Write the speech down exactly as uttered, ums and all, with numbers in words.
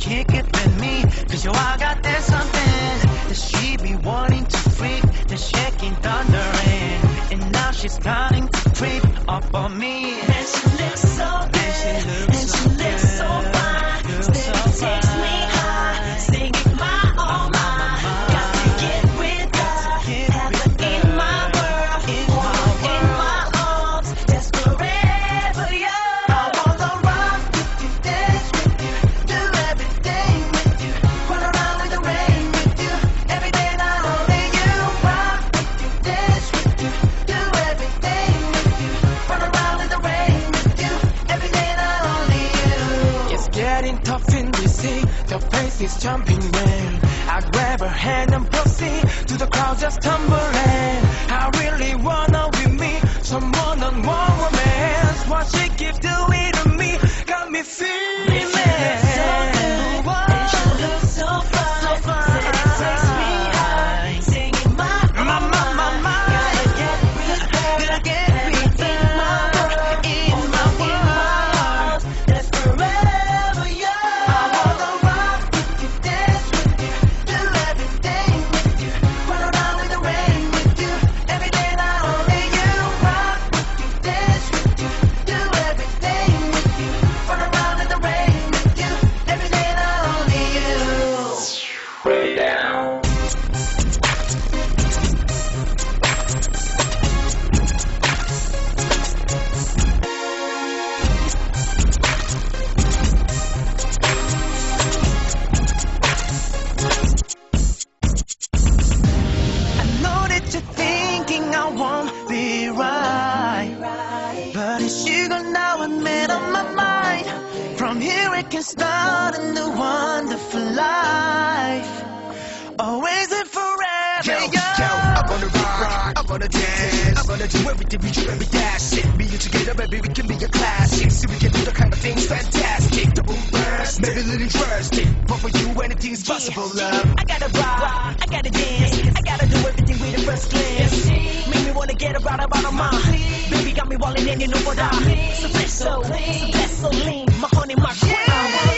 kick it with me. Cause yo, I got that something that she be wanting to freak, the shaking thundering. And now she's starting to creep up on me. And she looks so good, and she looks so fine. Still takes me high, singing my oh my. Got to get with her, have her in my world, hold her in my arms. That's forever young. I wanna rock with you, dance with you, do everything with you, run around in the rain with you, every day not only you. Rock with you, dance with you, do everything with you, run around in the rain with you, every day not only you. It's getting tough in D C, the face is jumping in. I grab her hand and proceed to the crowd just tumbling. I really wanna be me, someone on one romance. What she keeps doing to me got me feeling. And she looks so fine, so fine. It takes me high, singing my oh My, my, my, my. Gotta get with her, Gotta get have her with in my world, in hold my her in my world. arms. That's forever young. I wanna rock with you, dance with you, do everything with you, run around in the rain with you, every day not only you. Rock with you, dance with you, do everything with you, run around in the rain with you, every day not only you. Way down. I know that you're thinking I won't be right, but it's you now I made up my mind. From here we can start a new wonderful life, always and forever. Yo, young. yo, I'm gonna rock, I'm gonna dance, I'm gonna do everything we do, every dash it. Me and you together, baby, we can be a classic. See, we can do the kind of things fantastic. The boom burst, maybe a little interesting, but for you, anything's possible, love. I gotta rock, I gotta dance, I gotta do everything with the first glance. Make me wanna get around about her mind. Baby got me walling in, you know what I mean. So fresh, so, so blessed, so lean, my honey, my queen.